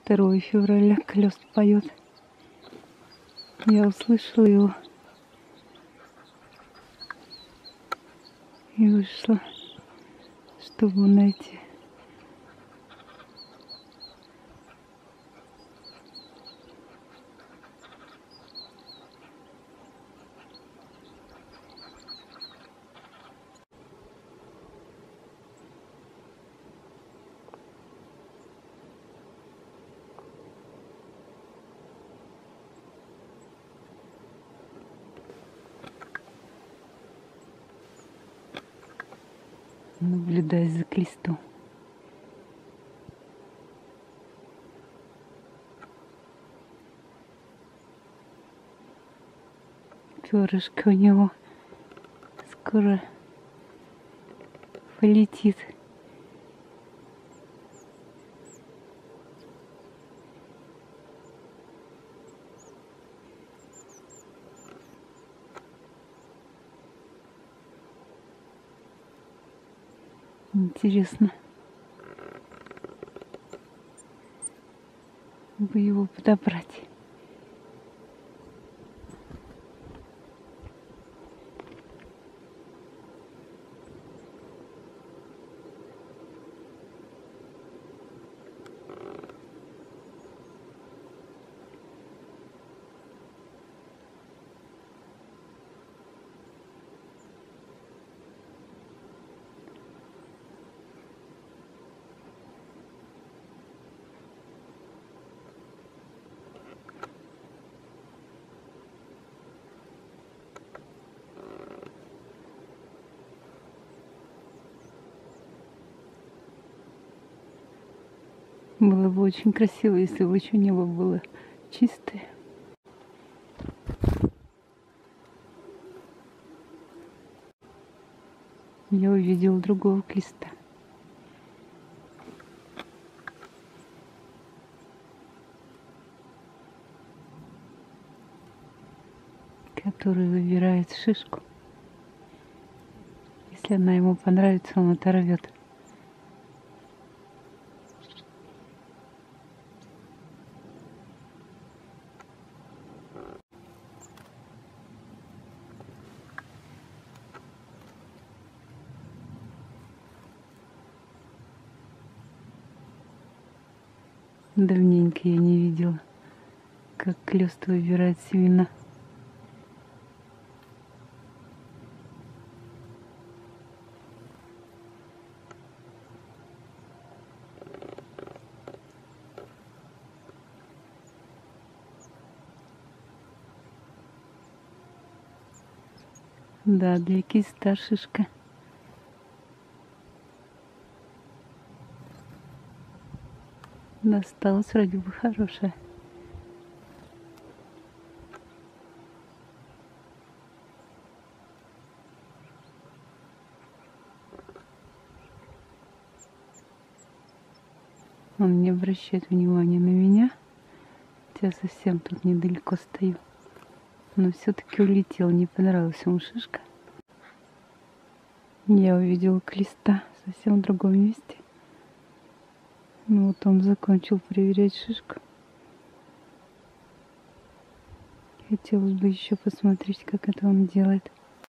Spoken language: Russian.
2 февраля клёст поет. Я услышала его и вышла, чтобы найти. Наблюдая за клестом. Перышко у него скоро полетит. Интересно бы его подобрать. Было бы очень красиво, если бы еще небо было чистое. Я увидела другого клеста. Который выбирает шишку. Если она ему понравится, он оторвет. Давненько я не видела, как клёст выбирает семена. Да, для киста шишка. Досталась вроде бы хорошая. Он не обращает внимания на меня. Я совсем тут недалеко стою. Но все-таки улетел, не понравилась ему шишка. Я увидела клеста совсем в другом месте. Ну вот он закончил проверять шишку. Хотелось бы еще посмотреть, как это он делает.